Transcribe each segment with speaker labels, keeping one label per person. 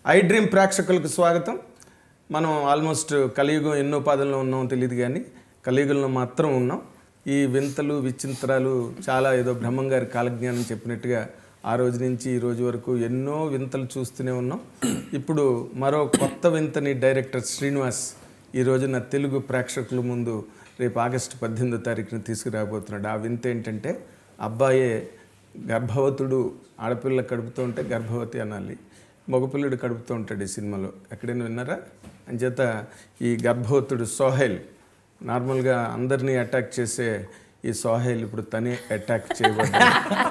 Speaker 1: iDream ప్రేక్షకులకు స్వాగతం. మనం ఆల్మోస్ట్ కలియుగం ఎన్నో పాదంలో ఉన్నాం తెలియదు కానీ కలియుగంలో మాత్రం ఉన్నాం. ఈ వింతలు విచింత్రాలు చాలా ఏదో బ్రహ్మం గారి కాలజ్ఞానం చెప్పినట్టుగా ఆ రోజు నుంచి ఈ రోజు వరకు ఎన్నో వింతలు చూస్తూనే ఉన్నాం. ఇప్పుడు మరో కొత్త వింతని డైరెక్టర్ శ్రీనివాస్ ఈ రోజున తెలుగు ప్రేక్షకుల ముందు రేపు ఆగస్టు 18వ తారీఖున తీసుకురాబోతున్నాడు. ఆ వింత ఏంటంటే అబ్బాయే గర్భవతుడు, ఆడపిల్ల కడుపుతూ ఉంటే గర్భవతి అనాలి, మగపిల్లడు కడుపుతూ ఉంటాడు ఈ సినిమాలో. ఎక్కడైనా విన్నారా? అంచేత ఈ గర్భవతుడు సోహెల్, నార్మల్గా అందరినీ అటాక్ చేసే ఈ సోహెల్ ఇప్పుడు తనే అటాక్ చేయబడ్డాడు.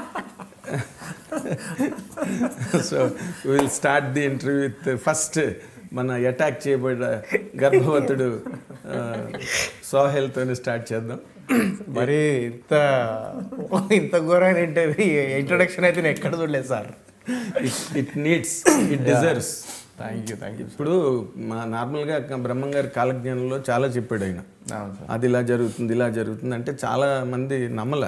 Speaker 1: So will start the interview with first మన అటాక్ చేయబడ్డ గర్భవతుడు సోహెల్తోనే స్టార్ట్ చేద్దాం.
Speaker 2: మరి ఇంత ఘోరమైన ఇంట్రొడక్షన్ అయితే నేను ఎక్కడ చూడలేదు sir.
Speaker 1: It needs, it deserves.
Speaker 2: Thank you.
Speaker 1: ఇప్పుడు మా నార్మల్గా బ్రహ్మం గారి కాలజ్ఞానంలో చాలా చెప్పాడు ఆయన. అది ఇలా జరుగుతుంది ఇలా జరుగుతుంది అంటే చాలా మంది నమ్మల.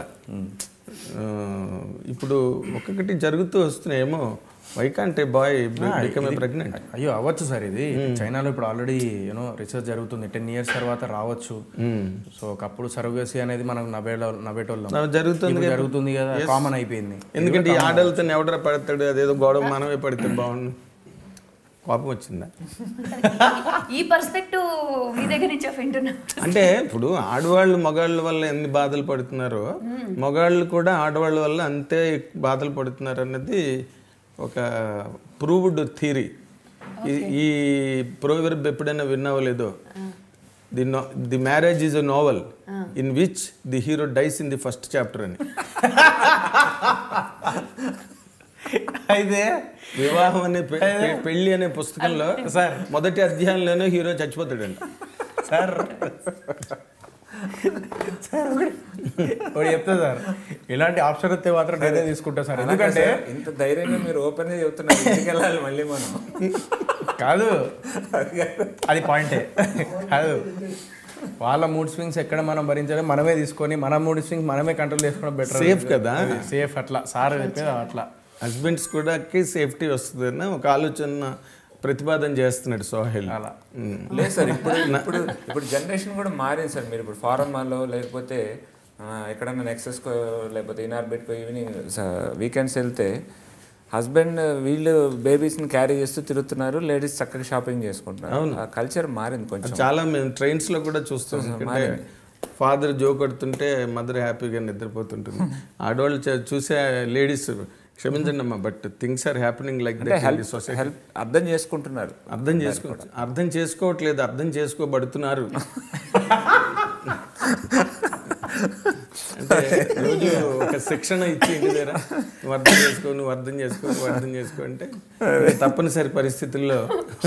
Speaker 1: ఇప్పుడు ఒక్కొక్కటి జరుగుతూ వస్తున్నాయేమో. Why can't a boy become a pregnant?
Speaker 2: అయ్యో అవ్వచ్చు సార్. ఇది చైనాలో ఇప్పుడు ఆల్రెడీ రీసెర్చ్ జరుగుతుంది. 10 years తర్వాత రావచ్చు. సో ఒకప్పుడు సర్వగసి అనేది మనకు నవ్వేటోళ్ళం జరుగుతుంది కదా, కామన్ అయిపోయింది.
Speaker 1: ఎందుకంటే ఈ ఆడలతో ఎవడరా పడతాడు, అదేదో గొడవ మనమే పడితే బాగుంది. కోపం వచ్చిందా?
Speaker 3: ఈ పర్స్పెక్టివ్ మీ దగ్గర నుంచి వింటున్నా.
Speaker 1: అంటే ఇప్పుడు ఆడవాళ్ళు మగాళ్ళ వల్ల ఎన్ని బాధలు పడుతున్నారో మగాళ్ళు కూడా ఆడవాళ్ళ వల్ల అంతే బాధలు పడుతున్నారు అన్నది ఒక ప్రూవ్డ్ థియరీ. ఈ ప్రోవర్బ్ ఎప్పుడైనా విన్నావో లేదో, the marriage is a novel in which the hero dies in the first chapter అని.
Speaker 2: అయితే
Speaker 1: వివాహం అనే పెళ్లి అనే పుస్తకంలో సార్ మొదటి అధ్యాయంలోనే హీరో చచ్చిపోతాడండి.
Speaker 2: సార్ చెప్తా సార్, ఇలాంటి ఆప్షన్ వస్తే మాత్రం నేనే తీసుకుంటా సార్. ఎందుకంటే
Speaker 4: ఇంత ధైర్యంగా మీరు ఓపెన్ గా చెప్తున్నారు, ఇంటికి వెళ్ళాలి మళ్ళీ మనం.
Speaker 2: కాదు, అది పాయింటే కాదు. వాళ్ళ మూడ్ స్వింగ్స్ ఎక్కడ మనం భరించాలి, మనమే తీసుకొని మన మూడ్ స్వింగ్స్ మనమే కంట్రోల్ చేసుకోవడం బెటర్.
Speaker 1: సేఫ్ కదా,
Speaker 2: సేఫ్. అట్లా సార్ చెప్పేది అట్లా
Speaker 1: హస్బెండ్స్ కూడా సేఫ్టీ వస్తుందని ఒక ఆలోచన ప్రతిపాదన చేస్తున్నాడు సోహెల్.
Speaker 2: అలా
Speaker 4: లేదు సార్. ఇప్పుడు జనరేషన్ కూడా మారింది సార్. మీరు ఇప్పుడు ఫారెన్ మాల్లో లేకపోతే ఎక్కడన్నా నెక్సెస్కో లేకపోతే ఇన్ఆర్బిట్కో ఈవినింగ్ వీకెండ్స్ వెళ్తే హస్బెండ్ వీళ్ళు బేబీస్ని క్యారీ చేస్తూ తిరుగుతున్నారు, లేడీస్ చక్కగా షాపింగ్ చేసుకుంటున్నారు. ఆ కల్చర్ మారింది కొంచెం.
Speaker 1: చాలా మేము ట్రైన్స్లో కూడా చూస్తాం. ఫాదర్ జో కొడుతుంటే మదర్ హ్యాపీగా నిద్రపోతుంటుంది. ఆడవాళ్ళు చూసే లేడీస్, క్షమించండి అమ్మా, but things are happening like that. Society
Speaker 4: అర్థం చేసుకుంటున్నారు.
Speaker 1: అర్థం చేసుకోవట్లేదు, అర్థం చేసుకోబడుతున్నారు. అంటే రోజు ఒక శిక్షణ ఇచ్చి ఇంటి దగ్గర నువ్వు అర్థం చేసుకో, నువ్వు అర్థం చేసుకో, నువ్వు అర్థం చేసుకో అంటే తప్పనిసరి పరిస్థితుల్లో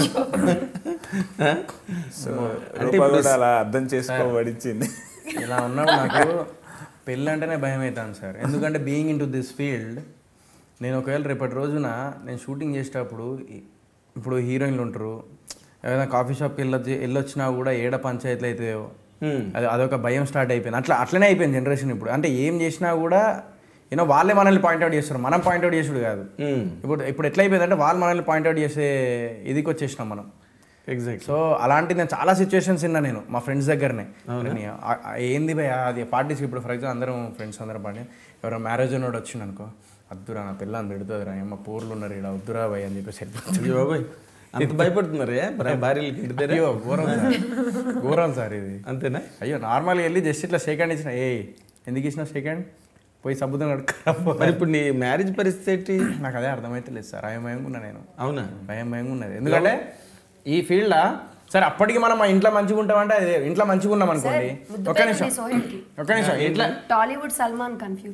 Speaker 4: అంటే అలా అర్థం చేసుకోబడించింది.
Speaker 2: ఇలా ఉన్నప్పుడు నాకు పెళ్ళి అంటేనే భయం అవుతాను సార్. ఎందుకంటే being into this field, నేను ఒకవేళ రేపటి రోజున నేను షూటింగ్ చేసేటప్పుడు, ఇప్పుడు హీరోయిన్లు ఉంటారు, ఏదైనా కాఫీ షాప్కి వెళ్ళొచ్చినా కూడా ఏడ పంచాయతీలు అవుతాయో, అదొక భయం స్టార్ట్ అయిపోయింది. అట్లనే అయిపోయింది జనరేషన్ ఇప్పుడు. అంటే ఏం చేసినా కూడా వాళ్ళే మనల్ని పాయింట్అవుట్ చేస్తారు, మనం పాయింట్అవుట్ చేసుడు కాదు. ఇప్పుడు ఎట్లా అయిపోయిందంటే వాళ్ళు మనల్ని పాయింట్అవుట్ చేసే ఇదికి వచ్చేసినాం మనం.
Speaker 1: ఎగ్జాక్ట్.
Speaker 2: సో అలాంటి నేను చాలా సిచ్యువేషన్స్ విన్నా నేను మా ఫ్రెండ్స్ దగ్గరనే. ఏంది భయ అది పార్టీస్కి, ఇప్పుడు ఫర్ ఎగ్జాంపుల్ అందరం ఫ్రెండ్స్ అందరం పార్టీ, ఎవరైనా మ్యారేజ్ ఉన్నోడు వచ్చిండు అనుకో, వద్దురా నా పిల్ల తిడుతుందిరా, ఏమో పూర్లు ఉన్నారు ఇక్కడ, వద్దురా భయ్ అని చెప్పేసి
Speaker 1: బాబాయ్ అంత భయపడుతున్నారు భార్యలకి.
Speaker 2: ఘోరం సార్ ఇది.
Speaker 1: అంతేనా?
Speaker 2: అయ్యో నార్మల్గా వెళ్ళి జస్ట్ ఇట్లా షేక్ హ్యాండ్ ఇచ్చిన, ఎందుకు ఇచ్చినా షేక్ హ్యాండ్, పోయి సబ్బుతో నడుక.
Speaker 1: మరి ఇప్పుడు నీ మ్యారేజ్ పరిస్థితి
Speaker 2: నాకు అదే అర్థమైతే లేదు సార్. భయంగా ఉన్నా నేను.
Speaker 1: అవునా?
Speaker 2: భయంగా ఉన్నది. ఎందుకంటే ఈ ఫీల్డ్లో సరే అప్పటికి మనం మా ఇంట్లో మంచిగా ఉంటామంటే అదే ఇంట్లో మంచిగా ఉన్నాం అనుకోండి. ఒక్క నిమిషం ఇట్లా
Speaker 3: టాలీవుడ్ సల్మాన్ కన్ఫ్యూజ్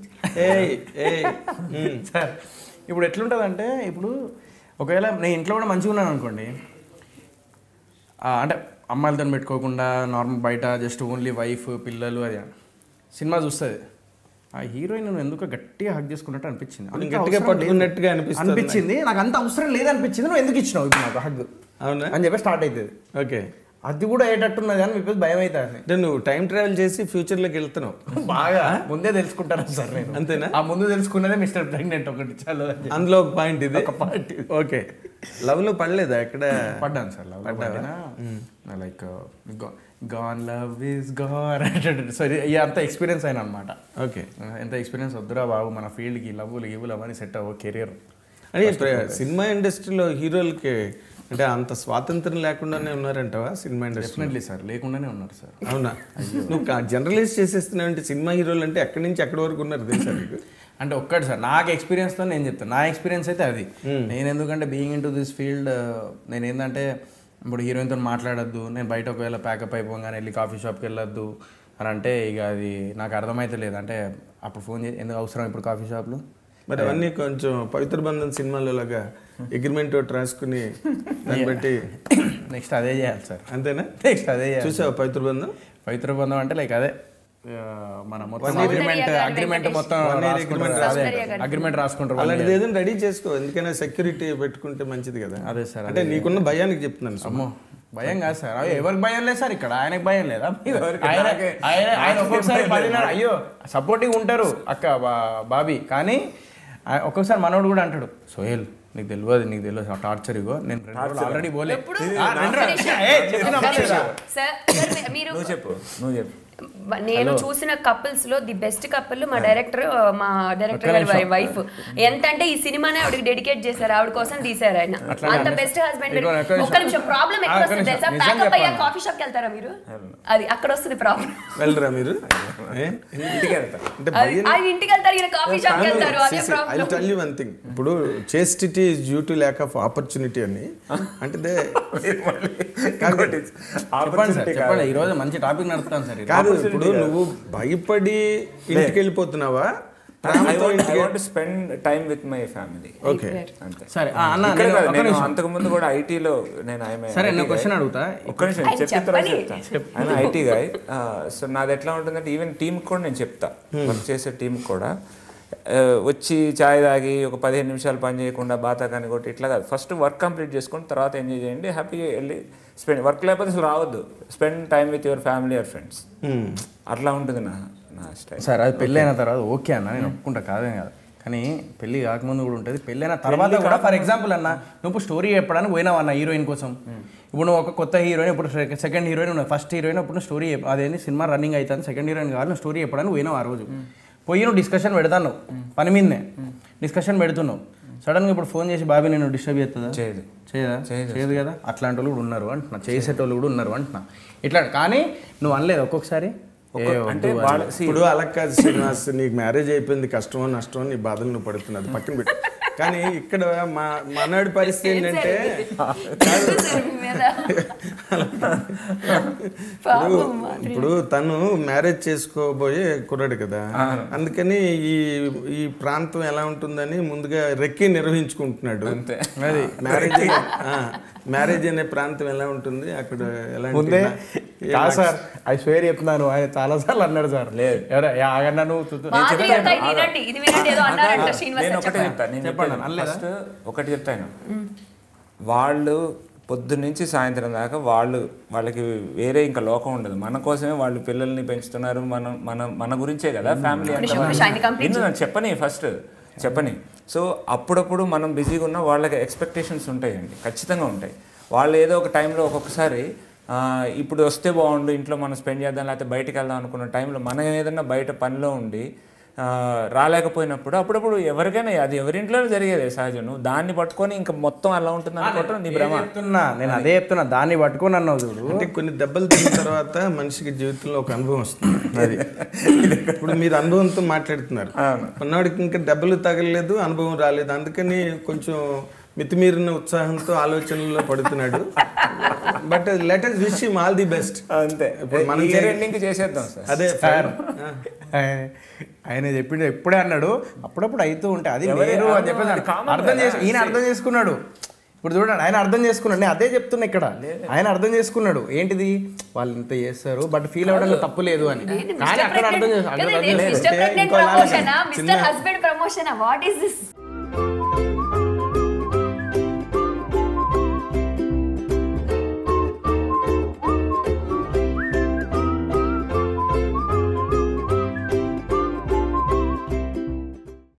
Speaker 2: సార్. ఇప్పుడు ఎట్లుంటుందంటే, ఇప్పుడు ఒకవేళ నేను ఇంట్లో కూడా మంచిగా ఉన్నాను అనుకోండి, అంటే అమ్మాయిలతో పెట్టుకోకుండా నార్మల్ బయట జస్ట్ ఓన్లీ వైఫ్ పిల్లలు, అది సినిమా చూస్తుంది, ఆ హీరోయిన్ నువ్వు ఎందుకు గట్టిగా హక్ చేసుకున్నట్టు అనిపించింది,
Speaker 1: గట్టిగా పట్టుకున్నట్టుగా
Speaker 2: అనిపించింది. నాకు అంత అవసరం లేదనిపించింది, నువ్వు ఎందుకు ఇచ్చినావు ఇప్పుడు నాకు హగ్ అని చెప్పి స్టార్ట్ అవుతుంది.
Speaker 1: ఓకే,
Speaker 2: అది కూడా అయ్యేటట్టున్నది అని చెప్పేసి భయం అవుతుంది.
Speaker 1: అంటే నువ్వు టైం ట్రావెల్ చేసి ఫ్యూచర్లోకి వెళ్తున్నావు.
Speaker 2: బాగా ముందే తెలుసుకుంటాను సార్ నేను.
Speaker 1: అంతేనా?
Speaker 2: ఆ ముందు తెలుసుకున్నదే మిస్టర్ ప్రెగ్నెంట్ ఒకటి చాలు.
Speaker 1: అందులో ఒక పాయింట్ ఇది, ఒక పాయింట్. ఓకే, లవ్లో పడలేదా ఎక్కడ?
Speaker 2: పడ్డాను సార్ లవ్ పడ్డా. Like gone love is gone సరే అంత ఎక్స్పీరియన్స్ అయినా అనమాట.
Speaker 1: ఓకే,
Speaker 2: ఎంత ఎక్స్పీరియన్స్ వద్దురా బాబు మన ఫీల్డ్కి, లవ్వులు అవన్నీ సెట్ అవ్వ కెరీర్.
Speaker 1: అంటే సినిమా ఇండస్ట్రీలో హీరోలకి అంటే అంత స్వాతంత్రం లేకుండానే ఉన్నారంటవా సినిమా ఇండస్ట్రీ?
Speaker 2: డెఫినెట్లీ సార్, లేకుండానే ఉన్నారు సార్.
Speaker 1: అవునా? నువ్వు జనరలైజ్ చేసేస్తున్నావు అంటే సినిమా హీరోలు అంటే ఎక్కడి నుంచి ఎక్కడి వరకు ఉన్నారు తెలుసా నీకు?
Speaker 2: అంటే ఒక్కటి సార్ నాకు ఎక్స్పీరియన్స్తో నేను చెప్తాను. నా ఎక్స్పీరియన్స్ అయితే అది. నేను ఎందుకంటే being into this field నేను ఏంటంటే ఇప్పుడు హీరోయిన్తో మాట్లాడొద్దు, నేను బయట ఒకవేళ ప్యాకప్ అయిపోగానే వెళ్ళి కాఫీ షాప్కి వెళ్ళొద్దు అని అంటే ఇక అది నాకు అర్థమైతే లేదు. అంటే అప్పుడు ఫోన్ చేసి ఎందుకు అవసరం ఇప్పుడు కాఫీ షాప్లో?
Speaker 1: మరి అవన్నీ కొంచెం పవిత్ర బంధం సినిమాలో లాగా అగ్రిమెంట్ ఒకటి రాసుకుని దాన్ని బట్టి
Speaker 2: నెక్స్ట్ అదే చేయాలి సార్.
Speaker 1: అంతేనా?
Speaker 2: నెక్స్ట్ అదే చేయాలి.
Speaker 1: చూసావా పవిత్ర బంధం?
Speaker 2: పవిత్ర బంధం అంటే లైక్ అదే మన మొత్తం అగ్రిమెంట్ మొత్తం అగ్రిమెంట్ రాసుకుంటారు.
Speaker 1: అలాంటిది ఏదైనా రెడీ చేసుకో, ఎందుకైనా సెక్యూరిటీ పెట్టుకుంటే మంచిది కదా.
Speaker 2: అదే సార్,
Speaker 1: అంటే నీకున్న భయానికి చెప్తున్నాను.
Speaker 2: అమ్మో భయం కాదు సార్, ఎవరికి భయం లేదు సార్ ఇక్కడ. ఆయనకి భయం లేదా? ఆయన ఒక్కొక్కసారి అయ్యో సపోర్టివ్ ఉంటారు అక్క బాబీ, కానీ ఒక్కొక్కసారి మనోడు కూడా అంటాడు, సోహెల్ నీకు తెలియదు టార్చర్ ఇగో నేను ఆల్రెడీ పోలే.
Speaker 4: నువ్వు చెప్పు.
Speaker 3: నేను చూసిన కపుల్స్ లో ది బెస్ట్ కపుల్ మా డైరెక్టర్ గారి వైఫ్. ఎంత అంటే ఈ సినిమానే ఆవిడకి డెడికేట్ చేశారు, ఆవిడ కోసం తీశారు ఆయన. అంత బెస్ట్ హస్బెండ్. ఒక్క నిమిషం, ప్రాబ్లం ఎక్కడ వస్తుంది తెలుసా? ప్యాకప్ అయ్యా కాఫీ షాప్ కి వెళ్తారా మీరు? అది అక్కడ వస్తుంది ప్రాబ్లం.
Speaker 1: వెళ్ళరా మీరు?
Speaker 3: ఇంటికి వెళ్తారు, ఈయన కాఫీ షాప్ కి వెళ్తారు. అదే problem.
Speaker 1: I tell you one thing, ఇప్పుడు chastity is due to lack of opportunity అని అంటే
Speaker 2: ఈ రోజు మంచి టాపిక్ నడుపుతాను సార్.
Speaker 1: ఇప్పుడు నువ్వు భయపడి ఇంటికి వెళ్ళిపోతున్నావా?
Speaker 4: Spend time with my family.
Speaker 1: Okay
Speaker 2: సరే
Speaker 4: అంతకు ముందు కూడా ఐటీలో నేను
Speaker 2: క్వశ్చన్ అడుగుతా.
Speaker 4: ఒక్క నిమిషం చెప్పిన తర్వాత చెప్తాను. ఆయన ఐటీ గాయ్. సో నాది ఎట్లా ఉంటుందంటే ఈవెన్ టీమ్ కూడా నేను చెప్తా, వర్క్ చేసే టీం కూడా వచ్చి చాయ్ తాగి ఒక 15 నిమిషాలు పని చేయకుండా బాతా కానీ కొట్టి ఇట్లా కాదు. ఫస్ట్ వర్క్ కంప్లీట్ చేసుకొని తర్వాత ఎంజాయ్ చేయండి, హ్యాపీగా వెళ్ళి స్పెండ్. వర్క్ లేకపోతే అసలు రావద్దు, spend time with your family or friends. అట్లా ఉంటుంది నా స్టైల్.
Speaker 2: సార్ అది పెళ్ళి అయిన తర్వాత ఓకే అన్న, నేను ఒప్పుకుంటా, కాదే కాదు. కానీ పెళ్ళి కాకముందు కూడా ఉంటుంది, పెళ్ళి అయిన తర్వాత కూడా. ఫర్ ఎగ్జాంపుల్ అన్న, నువ్వు స్టోరీ చెప్పడానికి పోయినావు అన్న హీరోయిన్ కోసం. ఇప్పుడు నువ్వు ఒక కొత్త హీరోయిన్, ఇప్పుడు సెకండ్ హీరోయిన్ ఉన్నావు, ఫస్ట్ హీరోయిన్ అప్పుడు నువ్వు స్టోరీ అదేంటి సినిమా రన్నింగ్ అవుతుంది, సెకండ్ హీరోయిన్ కావాలి, నువ్వు స్టోరీ చెప్పడానికి పోయినావు. ఆ రోజు పోయి నువ్వు డిస్కషన్ పెడతాను, పని మీదనే డిస్కషన్ పెడుతున్నావు. సడన్గా ఇప్పుడు ఫోన్ చేసి బాబీ నేను డిస్టర్బ్ చేస్తుందా? చేయదు కదా. అట్లాంటి వాళ్ళు కూడా ఉన్నారు అంటున్నా, చేసేటోళ్ళు కూడా ఉన్నారు అంటున్నా. ఇట్లా కానీ నువ్వు అనలేదు ఒక్కొక్కసారి
Speaker 1: అంటే ఇప్పుడు అలా కాదు శ్రీనివాస్, నీకు మ్యారేజ్ అయిపోయింది, కష్టమో నష్టమో నీ బాధలు నువ్వు పడుతున్నది పక్కన పెట్టి. కానీ ఇక్కడ మనవాడి పరిస్థితి ఏంటంటే ఇప్పుడు తను మ్యారేజ్ చేసుకోబోయే కుర్రాడు కదా, అందుకని ఈ ప్రాంతం ఎలా ఉంటుందని ముందుగా రెక్కి నిర్వహించుకుంటున్నాడు. అది మ్యారేజ్ అనే ప్రాంతం ఎలా ఉంటుంది అక్కడ ఎలాంటి.
Speaker 2: సార్ అది స్వేర్ చెప్తున్నాను, ఆయన చాలా సార్లు అన్నాడు సార్. లేదు ఆగన్నా నువ్వు
Speaker 4: ఒకటి చెప్తాను. వాళ్ళు పొద్దున్నుంచి సాయంత్రం దాకా వాళ్ళకి వేరే ఇంకా లోకం ఉండదు. మన కోసమే వాళ్ళు పిల్లల్ని పెంచుతున్నారు, మన గురించే కదా ఫ్యామిలీ అంటే. చెప్పని సో అప్పుడప్పుడు మనం బిజీగా ఉన్నా వాళ్ళకి ఎక్స్పెక్టేషన్స్ ఉంటాయండి, ఖచ్చితంగా ఉంటాయి. వాళ్ళు ఏదో ఒక టైంలో ఒక్కొక్కసారి ఇప్పుడు వస్తే బాగుండు, ఇంట్లో మనం స్పెండ్ చేద్దాం, లేకపోతే బయటకు వెళ్దాం అనుకున్న టైంలో మనం ఏదైనా బయట పనిలో ఉండి రాలేకపోయినప్పుడు అప్పుడప్పుడు ఎవరికైనా అది ఎవరింట్లోనే జరిగేది సహజం. నువ్వు దాన్ని పట్టుకొని ఇంకా మొత్తం అలా ఉంటుంది అనుకోవటం నీ భ్రమ.
Speaker 2: నేను అదే చెప్తున్నా, దాన్ని పట్టుకొని అన్నావు చూడు.
Speaker 1: అంటే కొన్ని దెబ్బలు తిన్న తర్వాత మనిషికి జీవితంలో ఒక అనుభవం వస్తుంది. అది ఇప్పుడు మీరు అనుభవంతో మాట్లాడుతున్నారు, కొన్నాడికి ఇంకా దెబ్బలు తగలలేదు, అనుభవం రాలేదు, అందుకని కొంచెం మితిమీరిన ఉత్సాహంతో ఆలోచనలో పడుతున్నాడు. But let us wish him all the best.
Speaker 4: అంతే, ఇప్పుడు మనం చేసేద్దాం సార్.
Speaker 1: అదే సార్
Speaker 2: ఆయన చెప్పిండు, ఎప్పుడే అన్నాడు అప్పుడప్పుడు అవుతూ ఉంటే అది వేరు అని చెప్పేసి ఈయన అర్థం చేసుకున్నాడు. ఇప్పుడు చూడండి, ఆయన అర్థం చేసుకున్నాడు, నేను అదే చెప్తున్నా ఇక్కడ. ఆయన అర్థం చేసుకున్నాడు ఏంటిది, వాళ్ళు ఇంత చేస్తారు బట్ ఫీల్ అవ్వడంలో తప్పు లేదు అని. కానీ అక్కడ అర్థం చేసుకున్నాడు.